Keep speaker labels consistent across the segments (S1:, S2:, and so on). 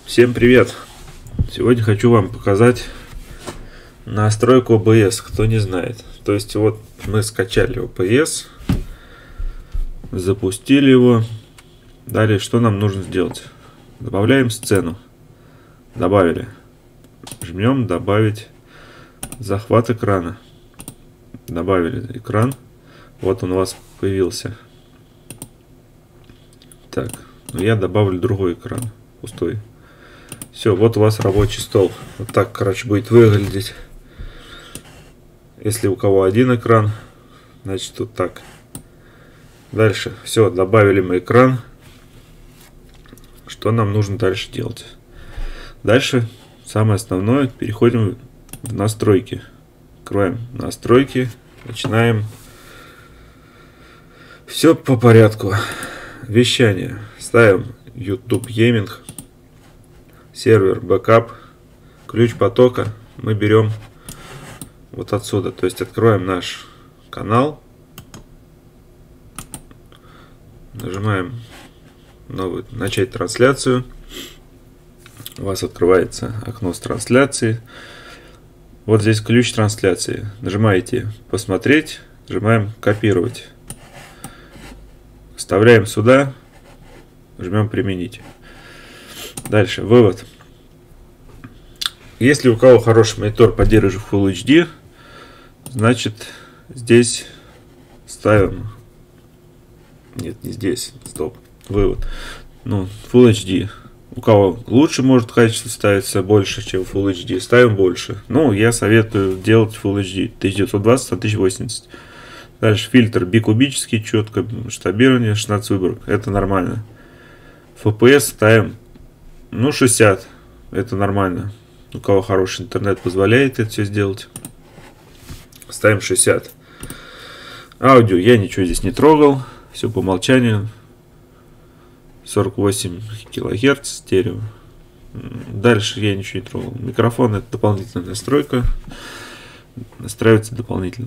S1: Всем привет! Сегодня хочу вам показать настройку OBS, кто не знает. То есть вот мы скачали OBS, запустили его. Далее что нам нужно сделать? Добавляем сцену. Добавили. Жмем добавить захват экрана. Добавили экран. Вот он у вас появился. Так, я добавлю другой экран. Пустой. Все, вот у вас рабочий стол. Вот так, короче, будет выглядеть. Если у кого один экран, значит вот так. Дальше. Все, добавили мы экран. Что нам нужно дальше делать? Дальше, самое основное, переходим в настройки. Открываем настройки. Начинаем. Все по порядку. Вещание. Ставим YouTube Gaming. Сервер, бэкап, ключ потока мы берем вот отсюда. То есть открываем наш канал, нажимаем новую, начать трансляцию. У вас открывается окно с трансляцией. Вот здесь ключ трансляции. Нажимаете посмотреть, нажимаем копировать. Вставляем сюда, жмем применить. Дальше, вывод. Если у кого хороший монитор поддерживает Full HD, значит здесь ставим. Нет, не здесь. Стоп. Вывод. Ну, Full HD. У кого лучше может качество ставиться больше, чем Full HD, ставим больше. Ну, я советую делать Full HD 1920 на 1080. Дальше фильтр бикубический, четко масштабирование, 16 выборок. Это нормально. FPS ставим. Ну, 60. Это нормально. У кого хороший интернет позволяет это все сделать. Ставим 60. Аудио я ничего здесь не трогал. Все по умолчанию. 48 килогерц стерео. Дальше я ничего не трогал. Микрофон — это дополнительная настройка. Настраивается дополнительно.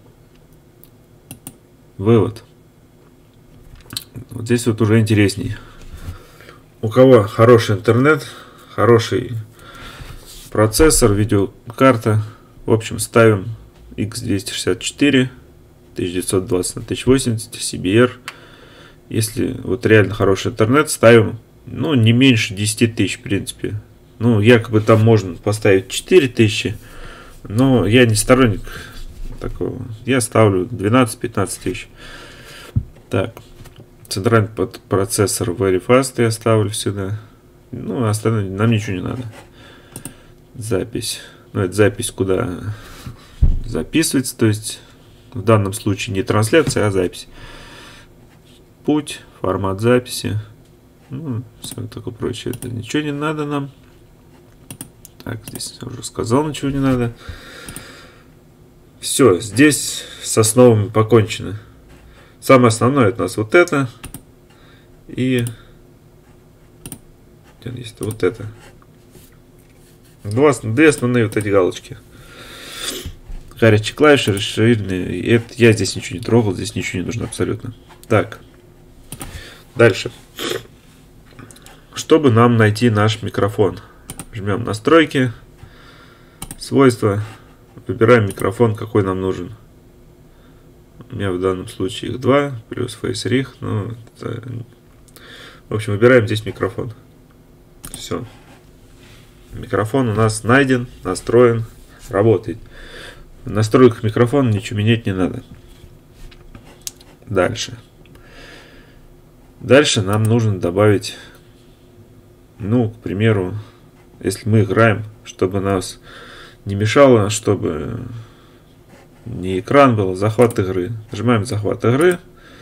S1: Вывод. Вот здесь вот уже интересней. У кого хороший интернет, хороший процессор, видеокарта, в общем, ставим X264 1920 на 1080 CBR. Если вот реально хороший интернет, ставим, ну, не меньше 10 тысяч, в принципе. Ну, якобы там можно поставить 4000, но я не сторонник такого. Я ставлю 12-15 тысяч. Так. Центральный процессор Very Fast я ставлю сюда. Ну, остальное нам ничего не надо. Запись. Ну, это запись, куда записывается. То есть, в данном случае не трансляция, а запись. Путь, формат записи. Ну, все такое прочее. Это ничего не надо нам. Так, здесь я уже сказал, ничего не надо. Все, здесь с основами покончено. Самое основное это у нас вот это. И есть вот это. Две основные вот эти галочки. Горячие клавиши, расширенные. Это я здесь ничего не трогал, здесь ничего не нужно абсолютно. Так. Дальше. Чтобы нам найти наш микрофон. Жмем настройки. Свойства. Выбираем микрофон, какой нам нужен. У меня в данном случае их два, плюс Face Rig. Ну, это... В общем, выбираем здесь микрофон. Все. Микрофон у нас найден, настроен, работает. В настройках микрофона ничего менять не надо. Дальше. Дальше нам нужно добавить, ну, к примеру, если мы играем, чтобы нас не мешало, чтобы не экран был, захват игры. Нажимаем захват игры.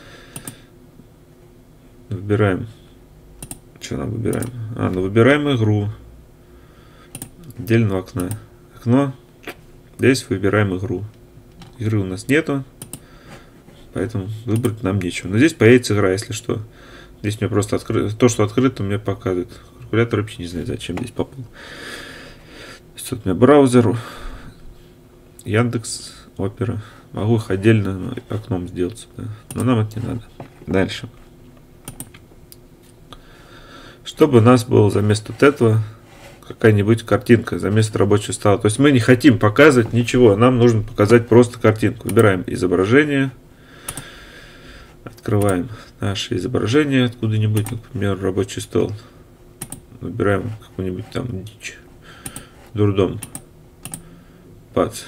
S1: Выбираем. Что нам выбираем? Ну выбираем игру. Отдельного окна. Окно. Здесь выбираем игру. Игры у нас нету. Поэтому выбрать нам нечего. Но здесь появится игра, если что. Здесь у меня просто открыто. То, что открыто, мне показывает. Калькулятор вообще не знает, зачем здесь попал. Тут у меня браузер. Яндекс. Опера. Могу их отдельно окном сделать. Но нам это не надо. Дальше. чтобы у нас было заместо вот этого какая-нибудь картинка, заместо рабочего стола. То есть мы не хотим показывать ничего, нам нужно показать просто картинку. Выбираем изображение, открываем наше изображение откуда-нибудь, например, рабочий стол. Выбираем какую-нибудь там дичь, дурдом. Пац.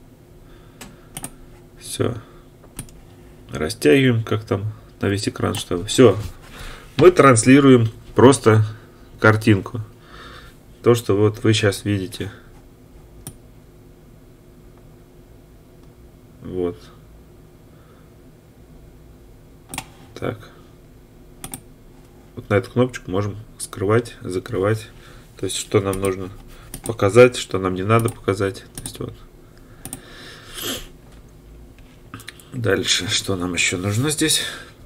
S1: Все. Растягиваем, как там на весь экран, чтобы. Все. Мы транслируем просто картинку. То, что вот вы сейчас видите. Вот. Так. Вот на эту кнопочку можем скрывать, закрывать. То есть, что нам нужно показать, что нам не надо показать. То есть, вот. Дальше, что нам еще нужно здесь?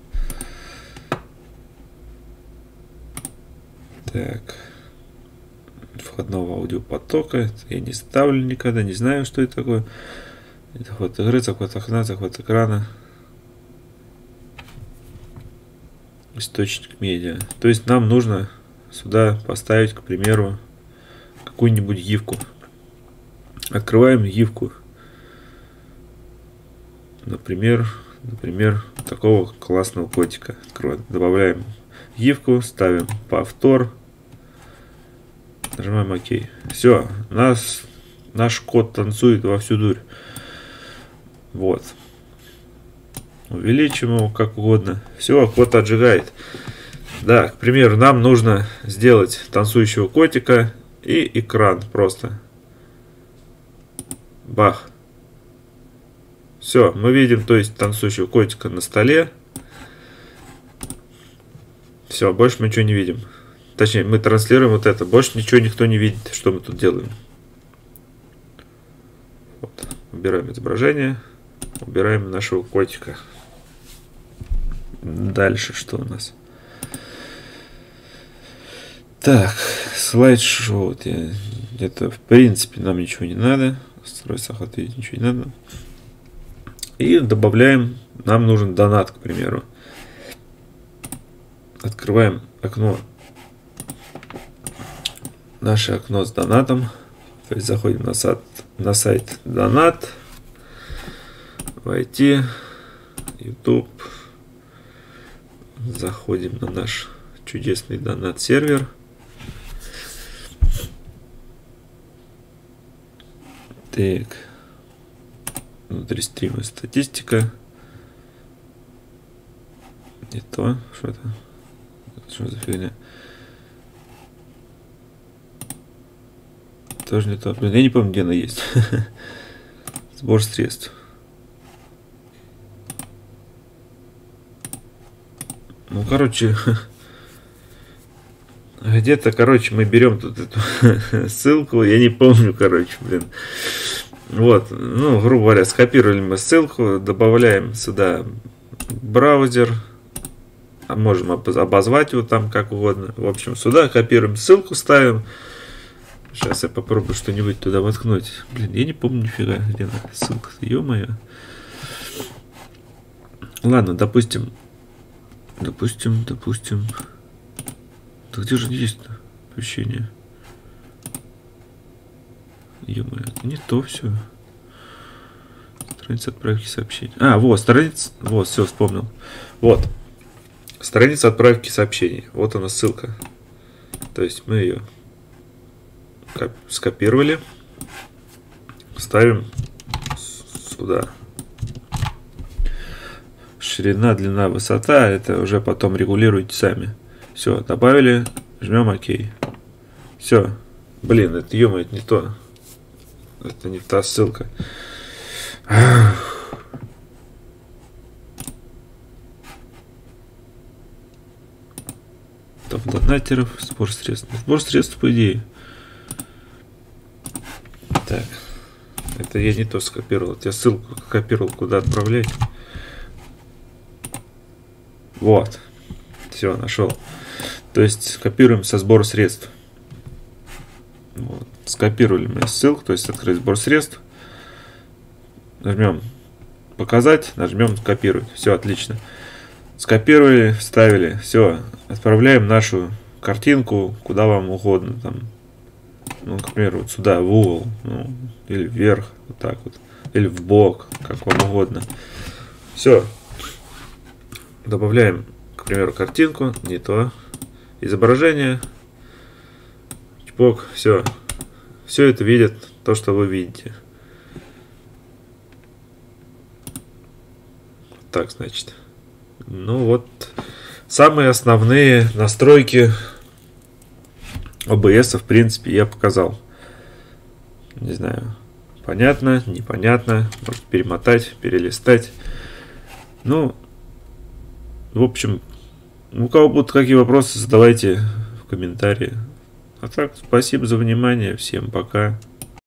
S1: Так. Входного аудиопотока. Это я не ставлю никогда, не знаю, что это такое. Захват игры, захват окна, захват экрана. Источник медиа. То есть нам нужно сюда поставить, к примеру, какую-нибудь гифку. Открываем гифку. Например, такого классного котика. Открываем. Добавляем гифку, ставим повтор. Нажимаем ОК. Все, наш кот танцует во всю дурь. Вот. Увеличим его как угодно. Все, кот отжигает. Да, к примеру, нам нужно сделать танцующего котика и экран просто. Бах. Все, мы видим, то есть, танцующего котика на столе. Все, больше мы ничего не видим. Точнее, мы транслируем вот это. Больше ничего никто не видит, что мы тут делаем. Вот. Убираем изображение. Убираем нашего котика. Дальше что у нас? Так, слайд-шоу. Это в принципе нам ничего не надо. Строить охват видеть ничего не надо. И добавляем, нам нужен донат, к примеру. Открываем окно. Наше окно с донатом. То есть заходим на сайт донат. Войти. YouTube. Заходим на наш чудесный донат сервер. Так. Внутри стрима статистика. Не то. Что это? Что за фигня? Тоже не то. Блин, я не помню, где она есть. Сбор средств. Ну, короче, где-то, короче, мы берем тут эту ссылку. Я не помню, короче, блин. Вот, ну, грубо говоря, скопировали мы ссылку, добавляем сюда браузер, а можем обозвать его там как угодно. В общем, сюда копируем ссылку, ставим. Сейчас я попробую что-нибудь туда воткнуть. Блин, я не помню нифига, где она ссылка. Ё-моё. Ладно, допустим. Да где же есть-то помещение? Ё-моё, это не то все. Страница отправки сообщений. А, вот, страница. Вот, все, вспомнил. Вот. Страница отправки сообщений. Вот она ссылка. То есть мы ее скопировали. Ставим сюда. Ширина, длина, высота. Это уже потом регулируйте сами. Все, добавили. Жмем ОК. Все. Блин, это, ё-моё, это не то. Это не та ссылка. Топ донатеров, сбор средств. Сбор средств, по идее. Так. Это я не то скопировал. Я ссылку копировал, куда отправлять. Вот. Все, нашел. То есть копируем со сбора средств. Вот. Скопировали мы ссылку, то есть открыть сбор средств. Нажмем показать, нажмем копировать. Все, отлично. Скопировали, вставили. Все, отправляем нашу картинку куда вам угодно. Там, ну, к примеру, вот сюда, в угол, ну, или вверх, вот так вот. Или в бок, как вам угодно. Все. Добавляем, к примеру, картинку, не то. Изображение. Чпок, все. Все это видит то, что вы видите. Так, значит. Ну вот, самые основные настройки OBS, в принципе, я показал. Не знаю, понятно, непонятно. Может перемотать, перелистать. Ну, в общем, у кого будут какие вопросы, задавайте в комментарии. А так, спасибо за внимание. Всем пока.